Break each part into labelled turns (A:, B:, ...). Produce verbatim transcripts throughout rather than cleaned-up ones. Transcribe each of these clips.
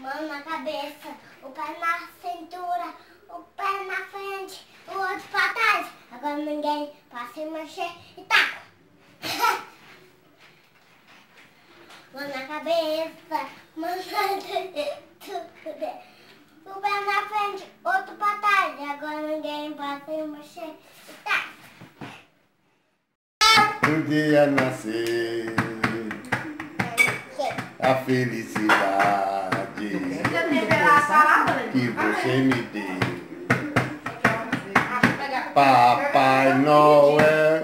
A: mão na cabeça, o pé na cintura, o pé na frente, o outro pra trás. Agora ninguém passa se mexer e taco. Mão na cabeça, mão na cintura, o pé na frente, outro pra trás. Agora ninguém passa se mexer e taco.
B: Um dia nascer a felicidade que você me deu. Papai Noel.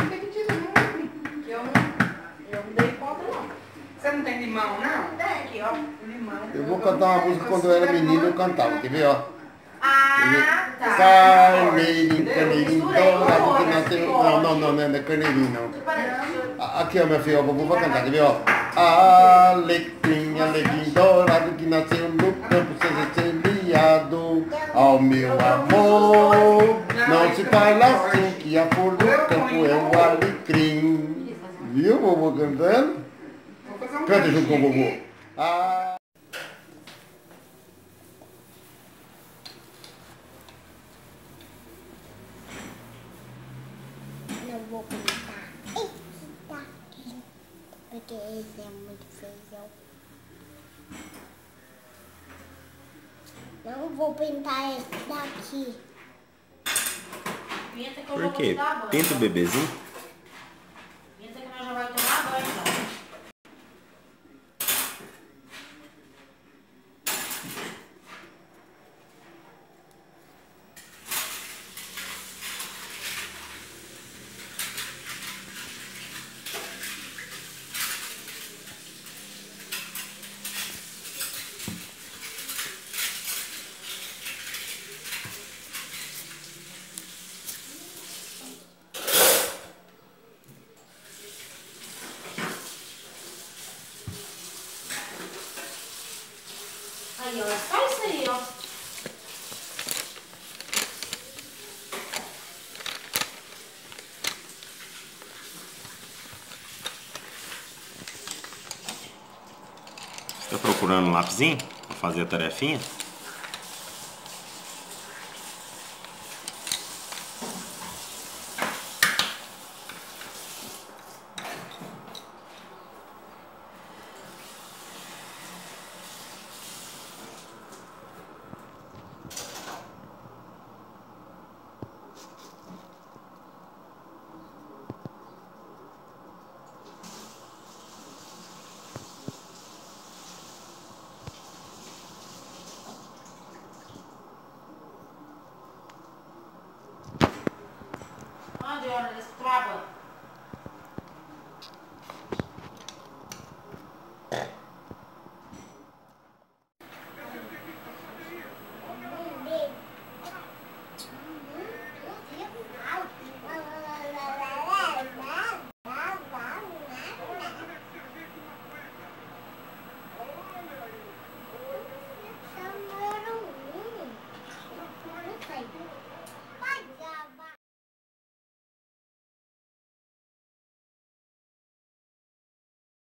C: Eu não dei conta, não. Você não tem limão, não? Tem aqui, ó. Limão.
B: Eu vou cantar uma música quando eu era menino, eu cantava, quer ver, ó?
C: Ah, tá.
B: Sai, neirinho, carneirinho, dourado que nasceu. Não, não, não, não é carneirinho, não. Aqui, ó, meu filho, ó, vou cantar, quer ver, ó? Alecrim, alecrim, dourado que nasceu no campo, seja semeado. Ao meu amor, não se fala assim, que a flor do campo é o alecrim. Viu, vovô cantando? Canta junto com o vovô. Ah.
A: Não vou pintar esse daqui, porque esse é muito feio. Não vou pintar esse daqui.
D: Por quê? Pinta o bebezinho?
C: Pinta que nós já vai tomar banho, então. Aí, ó, só isso aí, ó.
D: Você tá procurando um lapisinho pra fazer a tarefinha?
C: Onde olha nesse